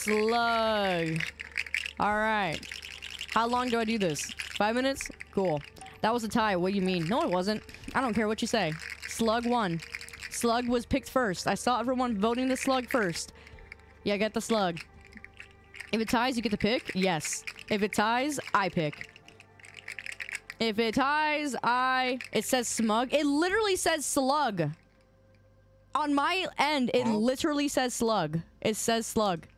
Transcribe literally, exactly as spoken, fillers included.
Slug. All right. How long do I do this? Five minutes? Cool. That was a tie. What do you mean? No, it wasn't. I don't care what you say. Slug won. Slug was picked first. I saw everyone voting the slug first. Yeah, get the slug. If it ties, you get to pick? Yes. If it ties, I pick. If it ties, I... It says smug. It literally says slug. On my end, it literally says slug. It says slug.